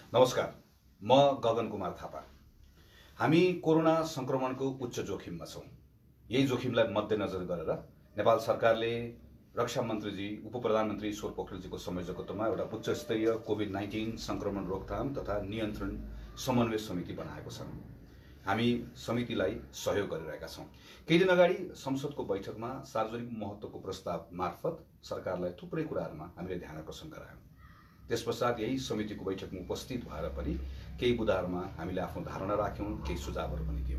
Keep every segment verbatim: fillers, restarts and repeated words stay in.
नमस्कार, म गगन कुमार थापा। हामी कोरोना संक्रमणको उच्च जोखिममा छौं। यही जोखिमलाई मध्यनजर गरेर नेपाल सरकारले रक्षा मन्त्रीजी, उप प्रधानमन्त्री ईश्वर पोखरेलजीको संयोजकत्वमा एउटा उच्च स्तरीय कोभिड नाइन्टीन संक्रमण रोकथाम तथा नियन्त्रण समन्वय समिति बनाएको छ। हामी समितिलाई सहयोग गरिरहेका छौं। केही दिन अगाडि संसदको बैठकमा सार्वजनिक महत्त्वको प्रस्ताव मार्फत सरकारलाई थुप्रै कुराहरूमा हामीले ध्यान आकर्षण गरायौं। त्यसपश्चात यही समितिको बैठकमा उपस्थित भएर पनि केही बुदाहरूमा हामीले आफ्नो धारणा राख्यौं, केही सुझावहरू पनि दियौं।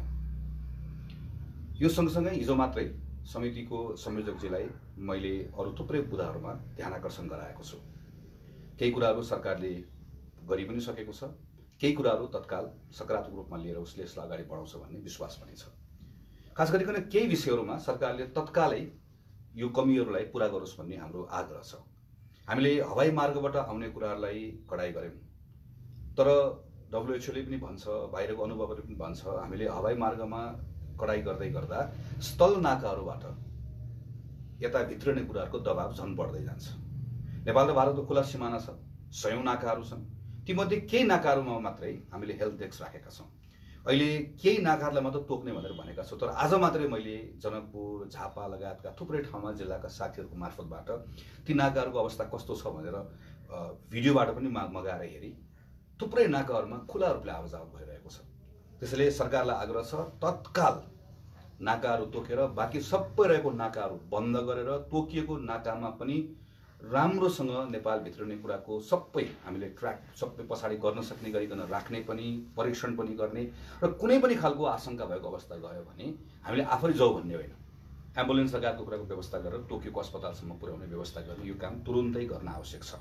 यो सँगसँगै हिजो मात्रै समितिको संयोजकजीलाई मैले अरू थुप्रै बुदाहरूमा ध्यान आकर्षण गराएको छु। केही कुराहरू सरकारले गरि पनि सकेको छ, केही कुराहरू तत्काल सकारात्मक रूपमा लिएर उसले यसलाई अगाडि बढाउँछ भन्ने विश्वास पनि छ। खास गरिकन केही विषयहरूमा सरकारले तत्कालै यो कमीहरूलाई पूरा गरोस् भन्ने हाम्रो आग्रह छ। हामीले हवाई मार्गबाट आउने कुराहरूलाई कडाई गर्यौं, तर डब्ल्युएचओले पनि भन्छ, बाहिरको अनुभवले पनि भन्छ, हामीले हवाई मार्गमा कडाई गर्दै गर्दा स्थल नाकाहरूबाट यता भित्रने कुराहरूको दबाव झन बढ्दै जान्छ। नेपाल र भारतको खुला सिमाना छ, सयौं नाकाहरू छन्। तीमध्ये केही नाकाहरूमा मात्रै हामीले हेल्थ डेस्क राखेका छौं। अहिले केही नाकाहरूलाई मात्र तोक्ने भनेर भनेका छौं, तर आज मात्रै मैले जनकपुर, झापा लगायतका थुप्रै ठाउँमा जिल्लाका साथीहरूको मार्फतबाट ती नाकाहरूको अवस्था कस्तो छ भनेर भिडियोबाट पनि मगाएर हेरी थुप्रै नाकाहरूमा खुला रूपले आवाजावत भइरहेको छ। त्यसैले सरकारलाई आग्रह छ, तत्काल नाकाहरू तोकेर बाँकी सबै रहेको नाकाहरू बन्द गरेर तोकिएको नाकामा पनि राम्रोसँग नेपाल भित्रने कुराको सबै हामीले ट्र्याक सबै पछाडि गर्न सक्ने गरिकन राख्ने पनि, परीक्षण पनि गर्ने र कुनै पनि खालको आशंका भएको अवस्था गयो भने हामीले आफै जाऊ भन्ने होइन, एम्बुलेन्स लगायतको कुराको व्यवस्था गरेर तोकिएको अस्पतालसम्म पुर्याउने व्यवस्था गर्ने यो काम तुरुन्तै गर्न आवश्यक छ।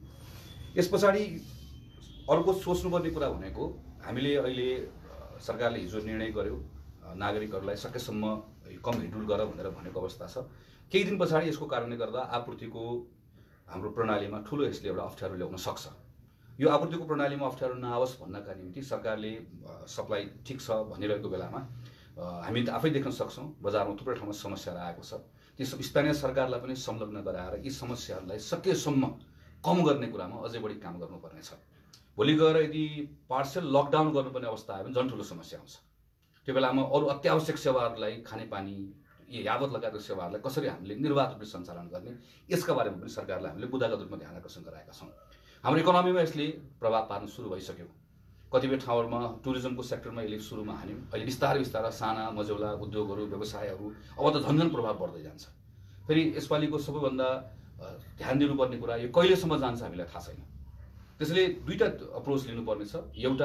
यस पछाडि अर्को सोच्नुपर्ने कुरा भनेको हामीले अहिले सरकारले हिजो निर्णय गर्यो नागरिकहरूलाई सकेसम्म कम हिँडुल गर भनेर भनेको अवस्था छ। केही दिन पछाडि यसको कारणले गर्दा आपूर्तिको हाम्रो प्रणालीमा ठूलो यसले एउटा अप्ठ्यारो ल्याउन सक्छ। यो आपूर्तिको प्रणालीमा अप्ठ्यारो नआओस् भन्नका निम्ति सरकारले सप्लाई ठिक छ भनिरहेको बेलामा हामी आफै देख्न सक्छौं बजारमा थुप्रै ठाउँमा समस्याहरू आएको छ। ती स्थानीय सरकारलाई पनि संलग्न गराएर यी समस्याहरूलाई सकेसम्म कम गर्ने कुरामा अझै बढी काम गर्नुपर्नेछ। भोलि गएर यदि पार्सल लकडाउन गर्नुपर्ने अवस्था आयो भने झन् ठूलो समस्या आउँछ। त्यो बेलामा अरू अत्यावश्यक सेवाहरूलाई, खानेपानी यावत लगायतका सेवाहरूलाई कसरी हामीले निर्वाध रूपले सञ्चालन गर्ने, यसका बारेमा पनि सरकारलाई हामीले बुदागत रूपमा ध्यान आकर्षण गराएका छौं। हाम्रो इकोनोमीमा यसले प्रभाव पार्न सुरु भइसक्यो। कतिपय ठाउँहरूमा टुरिज्मको सेक्टरमा यसले सुरुमा हान्यो। अहिले बिस्तारै बिस्तारै साना मझौला उद्योगहरू, व्यवसायहरू अब त झन्झन प्रभाव बढ्दै जान्छ। फेरि यसपालिको सबैभन्दा ध्यान दिनुपर्ने कुरा यो कहिलेसम्म जान्छ हामीलाई थाहा छैन। त्यसैले दुईटा अप्रोच लिनुपर्ने छ। एउटा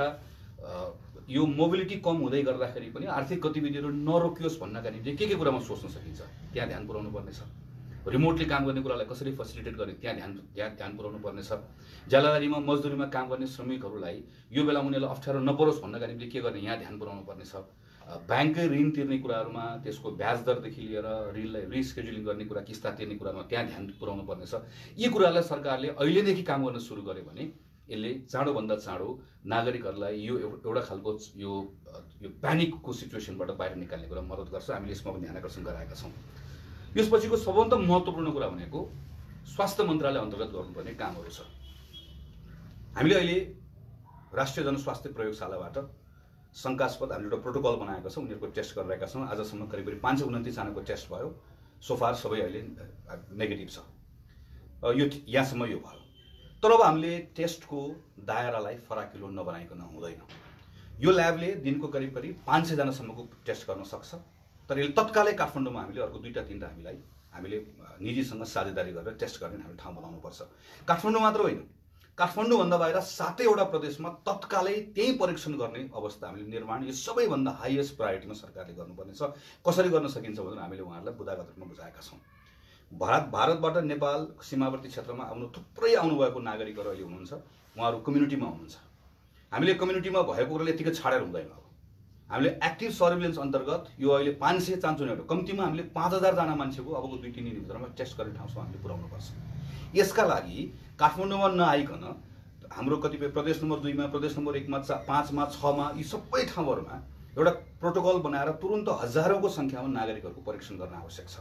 यो मोबिलिटी कम हुँदै गर्दाखेरि पनि आर्थिक गतिविधिहरू नरोकियोस् भन्नका निम्ति के के कुरामा सोच्न सकिन्छ त्यहाँ ध्यान पुर्याउनु पर्नेछ। रिमोटली काम गर्ने कुरालाई कसरी फेसिलिटेट गर्ने त्यहाँ ध्यान त्यहाँ ध्यान पुर्याउनु पर्नेछ। ज्यालादारीमा मजदुरीमा काम गर्ने श्रमिकहरूलाई यो बेला उनीहरूलाई अप्ठ्यारो नपरोस् भन्नका निम्ति के गर्ने यहाँ ध्यान पुर्याउनु पर्नेछ। ब्याङ्ककै ऋण तिर्ने कुराहरूमा त्यसको ब्याज दरदेखि लिएर ऋणलाई रिस्केड्युलिङ गर्ने कुरा, किस्ता तिर्ने कुरामा त्यहाँ ध्यान पुर्याउनु पर्नेछ। यी कुराहरूलाई सरकारले अहिलेदेखि काम गर्न सुरु गर्यो भने यसले चाँडोभन्दा चाँडो नागरिकहरूलाई यो एउटा खालको यो यो प्यानिकको सिचुएसनबाट बाहिर निकाल्ने कुरा मद्दत गर्छ। हामीले यसमा पनि ध्यान आकर्षण गराएका छौं। यसपछिको सबभन्दा महत्त्वपूर्ण कुरा भनेको स्वास्थ्य मन्त्रालय अन्तर्गत गर्नुपर्ने कामहरू छ। हामीले अहिले राष्ट्रिय जनस्वास्थ्य प्रयोगशालाबाट शंकास्पद हामीले एउटा प्रोटोकल बनाएको छौं, उनीहरूको टेस्ट गरिरहेका छौं। आजसम्म करिब करिब पाँच सय उन्तिस जनाको टेस्ट भयो। सोफार सबै अहिले नेगेटिभ छ। यो यहाँसम्म यो भयो। तर अब हामीले टेस्टको दायरालाई फराकिलो नबनाइकन हुँदैन। यो ल्याबले दिनको करिब करिब पाँच सय जनासम्मको टेस्ट गर्न सक्छ। तर यसले तत्कालै काठमाडौँमा हामीले अर्को दुईटा तीनटा हामीलाई हामीले निजीसँग साझेदारी गरेर टेस्ट गर्ने हामीले ठाउँ बनाउनु पर्छ। काठमाडौँ मात्र होइन, काठमाडौँभन्दा बाहिर सातैवटा प्रदेशमा तत्कालै त्यही परीक्षण गर्ने अवस्था हामीले निर्माण यो सबैभन्दा हाइएस्ट प्रायोरिटीमा सरकारले गर्नुपर्नेछ। कसरी गर्न सकिन्छ भनेर हामीले उहाँहरूलाई बुदागत रूपमा बुझाएका छौं। भारत भारतबाट नेपाल सीमावर्ती क्षेत्रमा आउनु थुप्रै आउनुभएको नागरिकहरू अहिले हुनुहुन्छ। उहाँहरू कम्युनिटीमा हुनुहुन्छ। हामीले कम्युनिटीमा भएको कुराले यतिकै छाडेर हुँदैन। अब हामीले एक्टिभ सर्भिलेन्स अन्तर्गत यो अहिले पाँच सय चान्चो एउटा कम्तीमा हामीले पाँच हजार जना मान्छेको अबको दुई तीन दिनभित्रमा टेस्ट गर्ने ठाउँसम्म हामीले पुर्याउनु पर्छ। यसका लागि काठमाडौँमा नआइकन हाम्रो कतिपय प्रदेश नम्बर दुईमा, प्रदेश नम्बर एकमा, पाँचमा, छमा यी सबै ठाउँहरूमा एउटा प्रोटोकल बनाएर तुरुन्त हजारौंको संख्यामा नागरिकहरूको परीक्षण गर्न आवश्यक छ।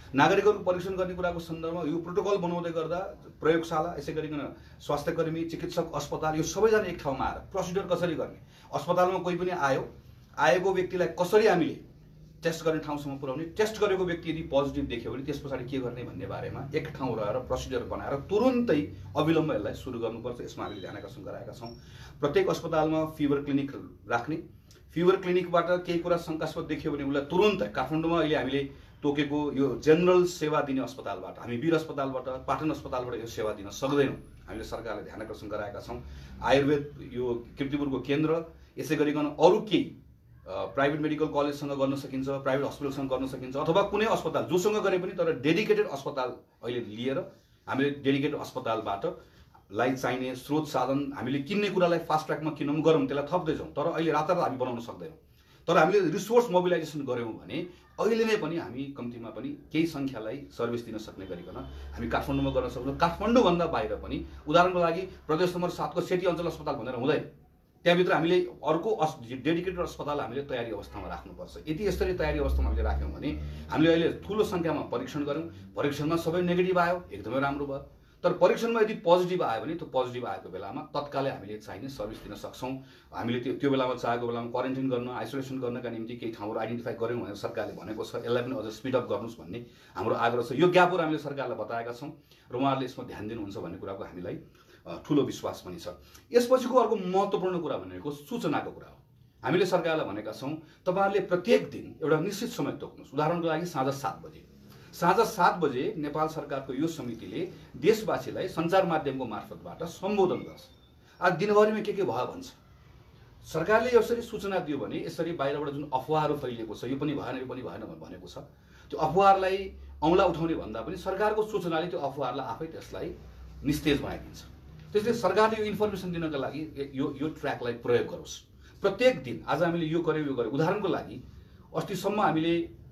नागरिकहरू परीक्षण गर्ने कुराको सन्दर्भमा यो प्रोटोकल बनाउँदै गर्दा प्रयोगशाला, यसै गरिकन स्वास्थ्यकर्मी, चिकित्सक, अस्पताल यो सबैजना एक ठाउँमा आएर प्रोसिडर कसरी गर्ने, अस्पतालमा कोही पनि आयो, आएको व्यक्तिलाई कसरी हामीले टेस्ट गर्ने ठाउँसम्म पुर्याउने, टेस्ट गरेको व्यक्ति यदि पोजिटिभ देख्यो भने त्यस पछाडि के गर्ने भन्ने बारेमा एक ठाउँ रहेर प्रोसिडर बनाएर तुरुन्तै अविलम्ब यसलाई सुरु गर्नुपर्छ। यसमा हामीले ध्यान आकर्षण गराएका छौँ। प्रत्येक अस्पतालमा फिभर क्लिनिक राख्ने, फिभर क्लिनिकबाट केही कुरा शङ्कास्पद देखियो भने उसलाई तुरुन्तै काठमाडौँमा अहिले हामीले तोकेको यो जेनरल सेवा दिने अस्पतालबाट, हामी वीर अस्पतालबाट, पाटन अस्पतालबाट यो सेवा दिन सक्दैनौँ। हामीले सरकारले ध्यान आकर्षण गराएका छौँ। आयुर्वेद यो कीर्तिपुरको केन्द्र, यसै गरिकन अरू केही प्राइभेट मेडिकल कलेजसँग गर्न सकिन्छ, प्राइभेट हस्पिटलसँग गर्न सकिन्छ, अथवा कुनै अस्पताल जोसँग गरे पनि तर डेडिकेटेड अस्पताल अहिले लिएर हामीले डेडिकेटेड अस्पतालबाट लाई चाहिने स्रोत साधन हामीले किन्ने कुरालाई फास्ट ट्र्याकमा किनौँ गरौँ, त्यसलाई थप्दैछौँ। तर अहिले रातारात हामी बनाउन सक्दैनौँ। तर हामीले रिसोर्स मोबिलाइजेसन गऱ्यौँ भने अहिले नै पनि हामी कम्तीमा पनि केही सङ्ख्यालाई सर्भिस दिन सक्ने गरिकन हामी काठमाडौँमा गर्न सक्छौँ। काठमाडौँभन्दा बाहिर पनि उदाहरणको लागि प्रदेश नम्बर सातको सेती अञ्चल अस्पताल भनेर हुँदैन, त्यहाँभित्र हामीले अर्को अस डेडिकेटेड अस्पताल हामीले तयारी अवस्थामा राख्नुपर्छ। यदि यसरी तयारी अवस्थामा हामीले राख्यौँ भने हामीले अहिले ठुलो सङ्ख्यामा परीक्षण गऱ्यौँ, परीक्षणमा सबै नेगेटिभ आयो, एकदमै राम्रो भयो। तर परीक्षणमा यदि पोजिटिभ आयो भने त्यो पोजिटिभ आएको बेलामा तत्कालै हामीले चाहिने सर्भिस दिन सक्छौँ। हामीले त्यो त्यो बेलामा चाहेको बेलामा क्वारेन्टाइन गर्न, आइसोलेसन गर्नका निम्ति केही ठाउँहरू आइडेन्टिफाई गऱ्यौँ भनेर सरकारले भनेको छ। यसलाई पनि अझ स्पिड अप गर्नुहोस् भन्ने हाम्रो आग्रह छ। यो ग्यापहरू हामीले सरकारलाई बताएका छौँ र उहाँहरूले यसमा ध्यान दिनुहुन्छ भन्ने कुराको हामीलाई ठुलो विश्वास पनि छ। यसपछिको अर्को महत्त्वपूर्ण कुरा भनेको सूचनाको कुरा हो। हामीले सरकारलाई भनेका छौँ तपाईँहरूले प्रत्येक दिन एउटा निश्चित समय तोक्नुहोस्। उदाहरणको लागि साँझ सात बजे साँझ सात बजे नेपाल सरकारको यो समितिले देशवासीलाई सञ्चार माध्यमको मार्फतबाट सम्बोधन गर्छ। आज दिनभरिमा के के भयो भन्छ। सरकारले यसरी सूचना दियो भने यसरी बाहिरबाट जुन अफवाहहरू फैलिएको छ, यो पनि भएन यो पनि भएन भनेको छ, त्यो अफवाहलाई औँला उठाउने भन्दा पनि सरकारको सूचनाले त्यो अफवाहहरूलाई आफै त्यसलाई निस्तेज बनाइदिन्छ। त्यसले सरकारले यो इन्फर्मेसन दिनका लागि यो यो ट्र्याकलाई प्रयोग गरोस्। प्रत्येक दिन आज हामीले यो गर्यौँ यो गर्यौँ। उदाहरणको लागि अस्तिसम्म हामीले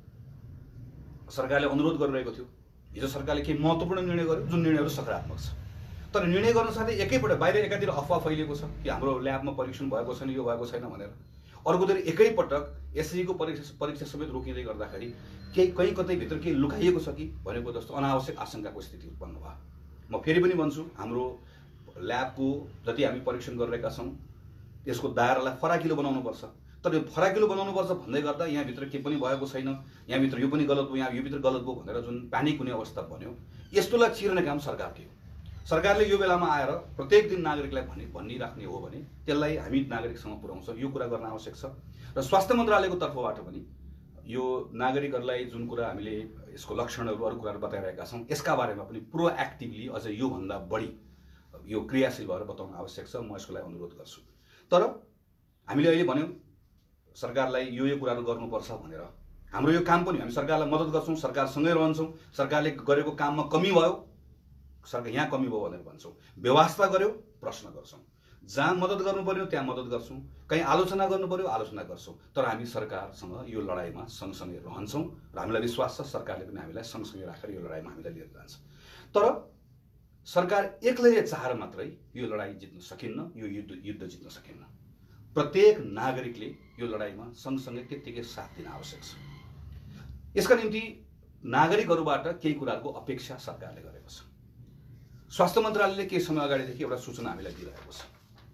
सरकारले अनुरोध गरिरहेको थियो, हिजो सरकारले केही महत्त्वपूर्ण निर्णय गर्यो जुन निर्णयहरू सकारात्मक छ। तर निर्णय गर्न साथै एकैपल्ट बाहिर एकातिर अफवाह फैलिएको छ कि हाम्रो ल्याबमा परीक्षण भएको छैन, यो भएको छैन भनेर, अर्कोतिर एकैपटक एसएससीको परीक्षा परीक्षा समेत रोकिँदै गर्दाखेरि केही कहीँ कतै भित्र केही लुकाइएको छ कि भनेको जस्तो अनावश्यक आशंकाको स्थिति उत्पन्न भयो। म फेरि पनि भन्छु, हाम्रो ल्याबको जति हामी परीक्षण गरिरहेका छौँ त्यसको दायरालाई फराकिलो बनाउनुपर्छ। तर यो फराकिलो बनाउनुपर्छ भन्दै गर्दा यहाँभित्र के पनि भएको छैन, यहाँभित्र यो पनि गलत भयो, यहाँ यो भित्र गलत भयो भनेर जुन प्यानिक हुने अवस्था बन्यो, यस्तोलाई चिर्ने काम सरकारको हो। सरकारले यो बेलामा आएर प्रत्येक दिन नागरिकलाई भनि भनिराख्ने हो भने त्यसलाई हामी नागरिकसँग पुर्याउँछौँ। यो कुरा गर्न आवश्यक छ। र स्वास्थ्य मन्त्रालयको तर्फबाट पनि यो नागरिकहरूलाई जुन कुरा हामीले यसको लक्षणहरू अरू कुराहरू बताइरहेका छौँ यसका बारेमा पनि प्रोएक्टिभली अझ योभन्दा बढी यो क्रियाशील भएर बताउन आवश्यक छ। म यसको लागि अनुरोध गर्छु। तर हामीले अहिले भन्यौँ सरकारलाई यो यो कुराहरू गर्नुपर्छ भनेर, हाम्रो यो काम पनि हामी सरकारलाई मद्दत गर्छौँ, सरकारसँगै रहन्छौँ। सरकारले गरेको काममा कमी भयो, सरकार यहाँ कमी भयो भनेर भन्छौँ। व्यवस्था गर्यो, प्रश्न गर्छौँ। जहाँ मद्दत गर्नु पर्यो त्यहाँ मद्दत गर्छौँ, कहीँ आलोचना गर्नु पर्यो आलोचना गर्छौँ। तर हामी सरकारसँग यो लडाइँमा सँगसँगै रहन्छौँ र हामीलाई विश्वास छ सरकारले पनि हामीलाई सँगसँगै राखेर यो लडाइँमा हामीलाई लिएर जान्छ। तर सरकार एक्लैले चाहेर मात्रै यो लडाइँ जित्न सकिन्न, यो युद्ध युद्ध जित्न सकिन्न। प्रत्येक नागरिकले यो लडाइँमा सँगसँगै त्यत्तिकै साथ दिन आवश्यक छ। यसका निम्ति नागरिकहरूबाट केही कुराको अपेक्षा सरकारले गरेको छ। स्वास्थ्य मन्त्रालयले केही समय अगाडिदेखि एउटा सूचना हामीलाई दिइरहेको छ।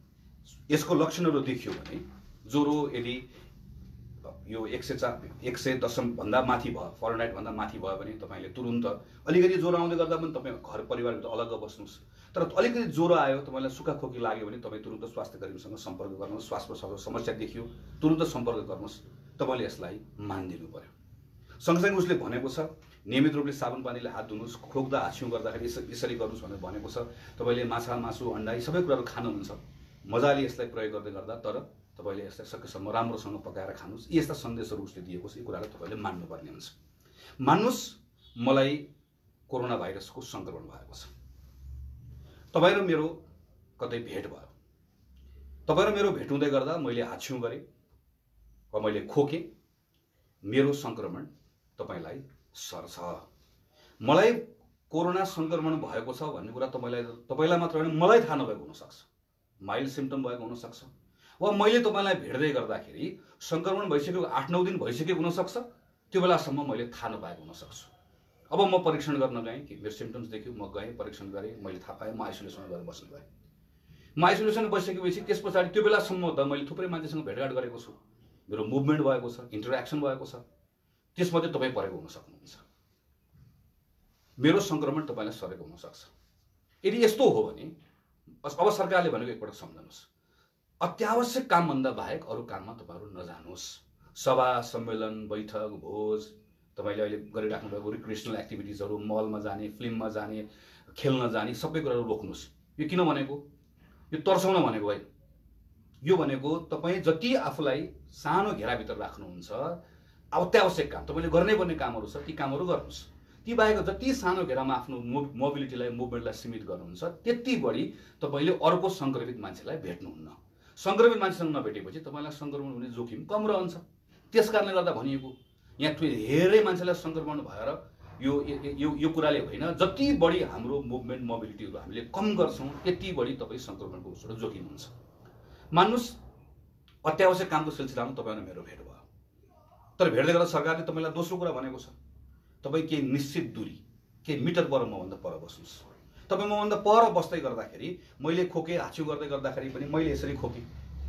यसको लक्षणहरू देखियो भने ज्वरो यदि यो एक सय चार एक सय दशमभन्दा माथि भयो, फरेनहाइटभन्दा माथि भयो भने तपाईँले तुरुन्त अलिकति ज्वरो आउँदै गर्दा पनि तपाईँ घर परिवारभित्र अलग्ग बस्नुहोस्। तर अलिकति ज्वरो आयो, तपाईँलाई सुक्खा खोकी लाग्यो भने तपाईँ तुरुन्त स्वास्थ्य कर्मीसँग सम्पर्क गर्नुहोस्। श्वास प्रश्वासको समस्या देखियो तुरुन्त सम्पर्क गर्नुहोस्। तपाईँले यसलाई मान दिनु पर्यो। सँगसँगै उसले भनेको छ नियमित रूपले साबुन पानीले हात धुनुहोस्, खोक्दा हाछ्यौँ गर्दाखेरि यसरी गर्नुहोस् भनेर भनेको छ। तपाईँले माछा मासु अन्डा यी सबै कुराहरू खानुहुन्छ, मजाले यसलाई प्रयोग गर्दै गर्दा, तर तपाईँले यसलाई सकेसम्म राम्रोसँग पकाएर खानुहोस्। यी यस्ता सन्देशहरू उसले दिएको छ। यी कुरालाई तपाईँले मान्नुपर्ने हुन्छ। मान्नुहोस्, मलाई कोरोना भाइरसको सङ्क्रमण भएको छ। तपाईँ र मेरो कतै भेट भयो, तपाईँ र मेरो भेट हुँदै गर्दा मैले हाछ्यौँ गरेँ वा मैले खोकेँ, मेरो सङ्क्रमण तपाईँलाई सर्छ। मलाई कोरोना सङ्क्रमण भएको छ भन्ने कुरा तपाईँलाई तपाईँलाई मात्र होइन मलाई थाहा नभएको हुनसक्छ। माइल्ड सिम्पटम भएको हुनसक्छ, वा मैले तपाईँलाई भेट्दै गर्दाखेरि सङ्क्रमण भइसकेको आठ नौ दिन भइसकेको हुनसक्छ, त्यो बेलासम्म मैले थाहा नपाएको हुनसक्छु। अब म परीक्षण गर्न गएँ कि मेरो सिम्टम्स देख्यो, म गएँ परीक्षण गरेँ, मैले थाहा पाएँ, म आइसोलेसनमा गएर बस्न गएँ। म आइसोलेसन बसिसकेपछि त्यस पछाडि त्यो बेलासम्म त मैले थुप्रै मान्छेसँग भेटघाट गरेको छु, मेरो मुभमेन्ट भएको छ, इन्टरेक्सन भएको छ, त्यसमध्ये तपाईँ परेको हुन सक्नुहुन्छ। मेरो सङ्क्रमण तपाईँलाई सरेको हुनसक्छ। यदि यस्तो हो भने अब सरकारले भनेको एकपल्ट सम्झनुहोस्, अत्यावश्यक कामभन्दा बाहेक अरू काममा तपाईँहरू नजानुहोस्। सभा सम्मेलन बैठक भोज तपाईँले अहिले गरिराख्नु भएको रिक्रिएसनल एक्टिभिटिजहरू, मलमा जाने, फिल्ममा जाने, खेल्न जाने, सबै कुराहरू रोक्नुहोस्। यो किन भनेको? यो तर्साउन भनेको होइन। यो भनेको तपाईँ जति आफूलाई सानो घेराभित्र राख्नुहुन्छ, अत्यावश्यक काम तपाईँले गर्नै पर्ने कामहरू छ, ती कामहरू गर्नुहोस्। ती बाहेक जति सानो घेरामा आफ्नो मोबिलिटीलाई, मुभमेन्टलाई सीमित गर्नुहुन्छ, त्यति बढी तपाईँले अर्को सङ्क्रमित मान्छेलाई भेट्नुहुन्न। सङ्क्रमित मान्छेसँग नभेटेपछि तपाईँलाई सङ्क्रमण हुने जोखिम कम रहन्छ। त्यस कारणले गर्दा भनिएको यहाँ धेरै मान्छेलाई सङ्क्रमण भएर यो यो यो कुराले होइन, जति बढी हाम्रो मुभमेन्ट मोबिलिटीहरू हामीले कम गर्छौँ त्यति बढी तपाईँ सङ्क्रमणको उसबाट जोखिम हुन्छ। मान्नुहोस् अत्यावश्यक कामको सिलसिलामा तपाईँलाई मेरो भेट भयो, तर भेट्दै गर्दा सरकारले तपाईँलाई दोस्रो कुरा भनेको छ, तपाईँ केही निश्चित दूरी, केही मिटर पर मभन्दा पर बस्नुहोस्। तपाईँ मभन्दा पर बस्दै गर्दाखेरि मैले खोकेँ, हाच्यु गर्दै गर्दाखेरि पनि मैले यसरी खोकेँ,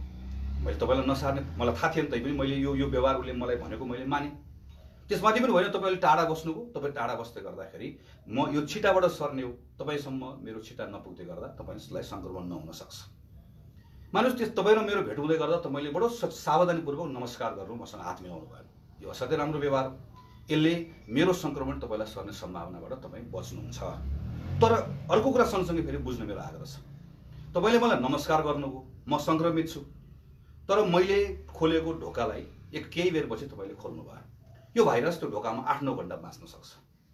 मैले तपाईँलाई नसार्ने मलाई थाहा थिएन, तैपनि मैले यो यो व्यवहार उसले मलाई भनेको मैले माने। त्यसमाथि पनि होइन, तपाईँले टाढा बस्नुभयो, तपाईँ टाढा बस्दै गर्दाखेरि म यो छिटाबाट सर्ने हो, तपाईँसम्म मेरो छिटा नपुग्दै गर्दा तपाईँलाई सङ्क्रमण नहुन सक्छ। मानुस् त्यस तपाईँ र मेरो भेट हुँदै गर्दा तपाईँले बडो सावधानीपूर्वक नमस्कार गर्नु, मसँग हात मिलाउनु भयो, यो असाध्यै राम्रो व्यवहार। यसले मेरो सङ्क्रमण तपाईँलाई सर्ने सम्भावनाबाट तपाईँ बच्नुहुन्छ। तर अर्को कुरा सँगसँगै फेरि बुझ्नु मेरो आग्रह छ, तपाईँले मलाई नमस्कार गर्नुभयो, म सङ्क्रमित छु, तर मैले खोलेको ढोकालाई एक केही बेरपछि तपाईँले खोल्नु भयो। यो भाइरस त्यो ढोकामा आठ नौ घन्टा बाँच्न सक्छ।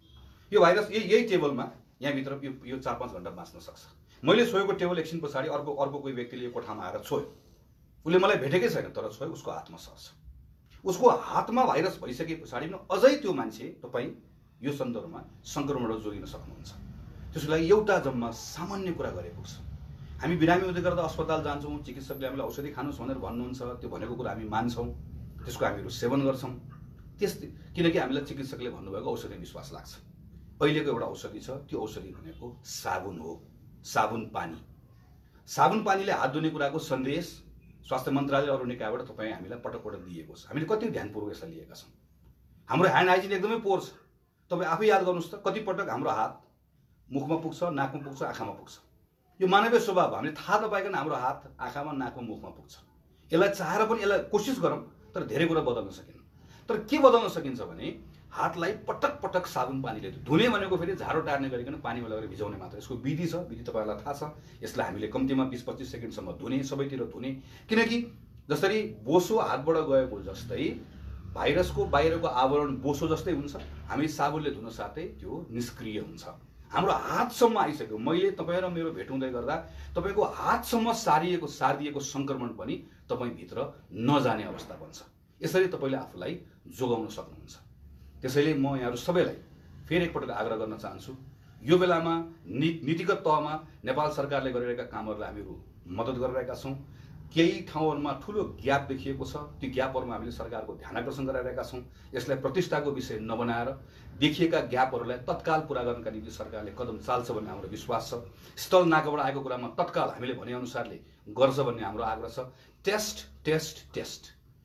यो भाइरस यही यही टेबलमा यहाँभित्र यो यो चार पाँच घन्टा बाँच्न सक्छ। मैले छोएको टेबल एकछिन पछाडि अर्को अर्को कोही व्यक्तिले यो कोठामा आएर छोयो, उसले मलाई भेटेकै छैन, तर छोयो, उसको हातमा सर्छ। उसको हातमा भाइरस भइसके पछाडि पनि अझै त्यो मान्छे तपाईँ यो सन्दर्भमा सङ्क्रमणबाट जोगिन सक्नुहुन्छ। त्यसको लागि एउटा जम्मा सामान्य कुरा गरेको छ। हामी बिरामी हुँदै गर्दा अस्पताल जान्छौँ, चिकित्सकले हामीलाई औषधि खानुहोस् भनेर भन्नुहुन्छ, त्यो भनेको कुरा हामी मान्छौँ, त्यसको हामीहरू सेवन गर्छौँ। त्यस किनकि हामीलाई चिकित्सकले भन्नुभएको औषधि विश्वास लाग्छ। अहिलेको एउटा औषधि छ, त्यो औषधि भनेको साबुन हो, साबुन पानी। साबुन पानीले हात धुने कुराको सन्देश स्वास्थ्य मन्त्रालय अरू निकायबाट तपाईँ हामीलाई पटक पटक दिएको छ। हामीले कति ध्यानपूर्वक यसलाई लिएका छौँ। हाम्रो ह्यान्ड हाइजिन एकदमै पोर छ। तपाईँ आफै याद गर्नुहोस् त, कति पटक हाम्रो हात मुखमा पुग्छ, नाकमा पुग्छ, आँखामा पुग्छ। यो मानवीय स्वभाव, हामीले थाहा नपाइकन हाम्रो हात आँखामा, नाकमा, मुखमा पुग्छ। यसलाई चाहेर पनि यसलाई कोसिस गरौँ, तर धेरै कुरा बदल्न सकिन्न। तर के बदल्न सकिन्छ भने हातलाई पटक पटक साबुन पानीले धुने भनेको फेरि झाडो टार्ने गरिकन पानीमा लगेर भिजाउने मात्र। यसको विधि छ, विधि तपाईँहरूलाई थाहा छ। यसलाई हामीले कम्तीमा बिस पच्चिस सेकेन्डसम्म धुने, सबैतिर धुने, किनकि जसरी बोसो हातबाट गएको जस्तै भाइरसको बाहिरको आवरण बोसो जस्तै हुन्छ, हामी साबुनले धुन साथै त्यो निष्क्रिय हुन्छ। हाम्रो हातसम्म आइसक्यो, मैले तपाईँ र मेरो भेट हुँदै गर्दा तपाईँको हातसम्म सारिएको सारिदिएको सङ्क्रमण पनि तपाईँभित्र नजाने अवस्था बन्छ। यसरी तपाईँले आफूलाई जोगाउन सक्नुहुन्छ। त्यसैले म यहाँहरू सबैलाई फेरि एकपटक आग्रह गर्न चाहन्छु, यो बेलामा नी नीतिगत तहमा नेपाल सरकारले गरिरहेका कामहरूलाई हामीहरू मद्दत गरिरहेका छौँ। केही ठाउँहरूमा ठुलो ग्याप देखिएको छ, त्यो ग्यापहरूमा हामीले सरकारको ध्यान आकर्षण गराइरहेका छौँ। यसलाई प्रतिष्ठाको विषय नबनाएर देखिएका ग्यापहरूलाई तत्काल पुरा गर्नका निम्ति सरकारले कदम चाल्छ भन्ने हाम्रो विश्वास छ। स्थल नाकाबाट आएको कुरामा तत्काल हामीले भनेअनुसारले गर्छ भन्ने हाम्रो आग्रह छ। टेस्ट टेस्ट टेस्ट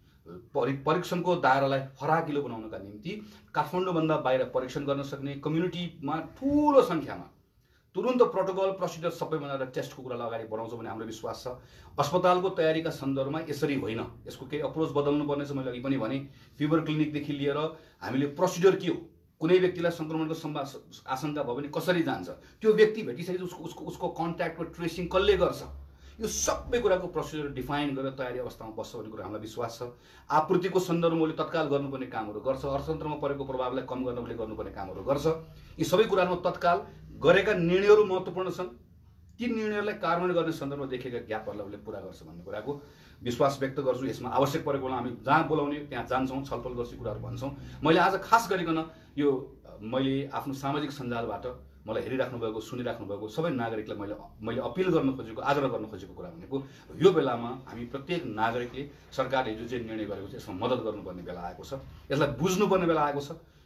परि परीक्षणको दायरालाई फराकिलो बनाउनका निम्ति काठमाडौँभन्दा बाहिर परीक्षण गर्न सक्ने, कम्युनिटीमा ठुलो सङ्ख्यामा तुरुन्त प्रोटोकल प्रोसिडर सबै बनाएर टेस्टको कुरालाई अगाडि बढाउँछ भन्ने हाम्रो विश्वास छ। अस्पतालको तयारीका सन्दर्भमा यसरी होइन, यसको केही अप्रोच बदल्नु पर्नेछ। मैले अघि पनि भने फिभर क्लिनिकदेखि लिएर हामीले प्रोसिडर के हो, कुनै व्यक्तिलाई सङ्क्रमणको सम्भाव आशंका भयो भने कसरी जान्छ, त्यो व्यक्ति भेटिसकेपछि उसको उसको उसको कन्ट्याक्टको ट्रेसिङ कसले गर्छ, यो सबै कुराको प्रोसिजर डिफाइन गरेर तयारी अवस्थामा बस्छ भन्ने कुरा हामीलाई विश्वास छ। आपूर्तिको सन्दर्भमा उसले तत्काल गर्नुपर्ने कामहरू गर्छ, अर्थतन्त्रमा परेको प्रभावलाई कम गर्न उसले गर्नुपर्ने कामहरू गर्छ। यी सबै कुरामा तत्काल गरेका निर्णयहरू महत्त्वपूर्ण छन्। ती निर्णयहरूलाई कार्यान्वयन गर्ने सन्दर्भमा देखेका ग्यापहरूलाई उसले पुरा गर्छ भन्ने कुराको विश्वास व्यक्त गर्छु। यसमा आवश्यक परेको बेला हामी जहाँ बोलाउने त्यहाँ जान्छौँ, छलफल गर्छु, कुराहरू भन्छौँ। मैले आज खास गरिकन यो मैले आफ्नो सामाजिक सञ्जालबाट मलाई हेरिराख्नु भएको, सुनिराख्नु भएको सबै नागरिकलाई मैले मैले अपिल गर्न खोजेको, आग्रह गर्न खोजेको कुरा भनेको यो बेलामा हामी प्रत्येक नागरिकले सरकारले जो चाहिँ निर्णय गरेको छ यसमा मद्दत गर्नुपर्ने बेला आएको छ, यसलाई बुझ्नुपर्ने बेला आएको छ।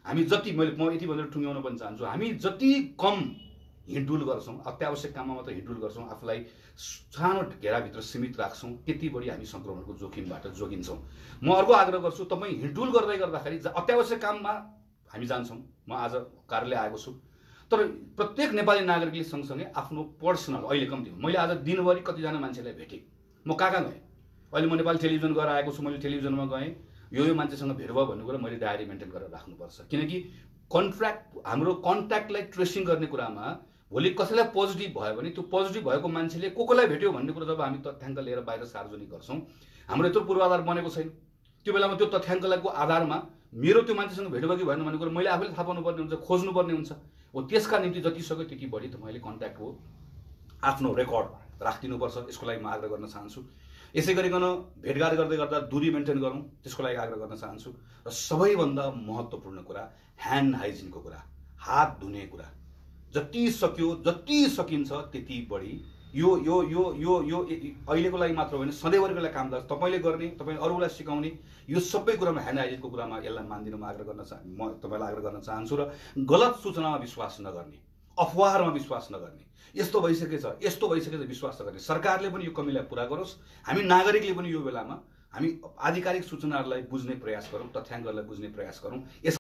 हामी जति मैले म यति भनेर टुङ्ग्याउन पनि चाहन्छु, हामी जति कम हिँडडुल गर्छौँ, अत्यावश्यक काममा मात्र हिँडडुल गर्छौँ, आफूलाई सानो घेराभित्र सीमित राख्छौँ, त्यति बढी हामी सङ्क्रमणको जोखिमबाट जोगिन्छौँ। म अर्को आग्रह गर्छु, तपाईँ हिँडडुल गर्दै गर्दाखेरि अत्यावश्यक काममा हामी जान्छौँ। म आज कार्यालय आएको छु, तर प्रत्येक नेपाली नागरिकले सँगसँगै आफ्नो पर्सनल अहिले कम्ती मैले आज दिनभरि कतिजना मान्छेलाई भेटेँ, म कहाँ कहाँ गएँ, अहिले म नेपाली टेलिभिजन गएर आएको छु, मैले टेलिभिजनमा गएँ, यो यो मान्छेसँग भेट भयो भन्ने कुरा मैले डायरी मेन्टेन गरेर राख्नुपर्छ। किनकि कन्ट्र्याक्ट हाम्रो कन्ट्याक्टलाई ट्रेसिङ गर्ने कुरामा भोलि कसैलाई पोजिटिभ भयो भने त्यो पोजिटिभ भएको मान्छेले को कोलाई भेट्यो भन्ने कुरा जब हामी तथ्याङ्क लिएर बाहिर सार्वजनिक गर्छौँ, हाम्रो यत्रो पूर्वाधार बनेको छैन। त्यो बेलामा त्यो तथ्याङ्कको आधारमा मेरो त्यो मान्छेसँग भेट भयो कि भएन भन्ने कुरा मैले आफैले थाहा पाउनुपर्ने हुन्छ, खोज्नुपर्ने हुन्छ। हो त्यसका निम्ति जति सक्यो त्यति बढी तपाईँले कन्ट्याक्ट हो आफ्नो रेकर्ड राखिदिनुपर्छ, यसको लागि म आग्रह गर्न चाहन्छु। यसै गरिकन भेटघाट गर्दै गर्दा दूरी मेन्टेन गरौँ, त्यसको लागि आग्रह गर्न चाहन्छु। र सबैभन्दा महत्त्वपूर्ण कुरा ह्यान्ड हाइजिनको कुरा, हात धुने कुरा, जति सक्यो जति सकिन्छ त्यति बढी यो यो यो यो यो अहिलेको लागि मात्र होइन, सधैँभरिको लागि काम गर्छ। तपाईँले गर्ने, तपाईँले अरूलाई सिकाउने, यो सबै कुरामा ह्यान्ड हाइजिनको कुरामा यसलाई मानिदिनु म आग्रह गर्न चाह म तपाईँलाई आग्रह गर्न चाहन्छु। र गलत सूचनामा विश्वास नगर्ने, अफवाहमा विश्वास नगर्ने, यस्तो भइसकेछ यस्तो भइसकेछ विश्वास नगर्ने। सरकारले पनि यो कमीलाई पुरा गरोस्, हामी नागरिकले पनि यो बेलामा हामी आधिकारिक सूचनाहरूलाई बुझ्ने प्रयास गरौँ, तथ्याङ्कहरूलाई बुझ्ने प्रयास गरौँ।